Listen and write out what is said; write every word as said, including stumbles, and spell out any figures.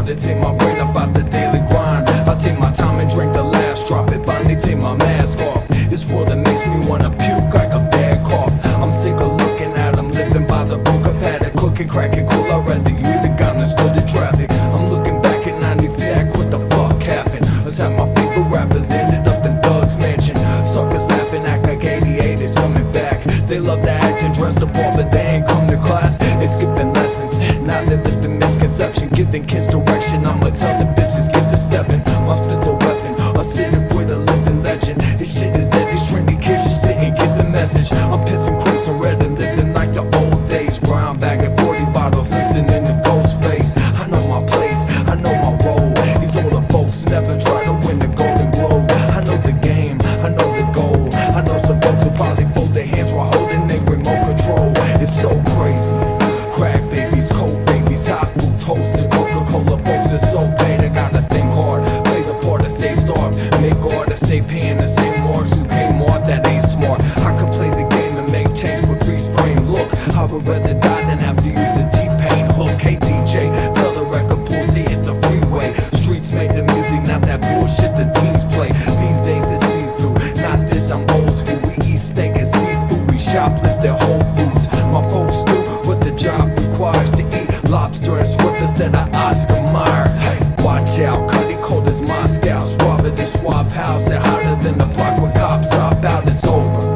to take my brain up out the daily grind. I take my time and drink the last drop. It finally take my mask off. This world that makes me wanna puke like a bad cough. I'm sick of looking at them, living by the book. I've had it, cooking, cracking, cool. I'd rather you the guy that stood the traffic. I'm looking back at ninety-three, like what the fuck happened? Let's have my favorite rappers ended up in Thug's mansion. Suckers laughing, act like eighty-eight is coming back. They love to act and dress up all, but they ain't come to class. They skipping lessons, now they live the misconception. Giving kids direction, I'ma tell the bitches get the stepping. My spit's a weapon, acidic with a living legend. This shit is dead, these trendy kids just didn't get the message. I'm pissing crimson red and living like the old days. Brown bag and forty bottles, listening to Ghostface. I know my place, I know my role. These older folks never try to win the Golden Globe. I know the game, I know the goal. I know some folks who probably fold their hands while holding their remote control. It's so crazy. Crack babies, coke babies, high fructose and Coca-Cola folks. It's so pain, I gotta think hard. Play the part to stay starved. Make order, stay paying the same marks. Who came more, that ain't smart. I could play the game and make change with freeze frame. Look, I would rather die than have to use a T-Pain hook. Hey D J, tell the record pools to hit the freeway. Streets made the music, not that bullshit the teens play. These days it's see-through, not this, I'm old school. We eat steak and seafood, we shoplift their Whole Foods. My folks do what the job requires to eat lobster and swifters that I Oscar Mayer. Hey, watch out, Cuddy cold as Moscow. Swab at the swab house and hotter than the block when cops hop out. It's over.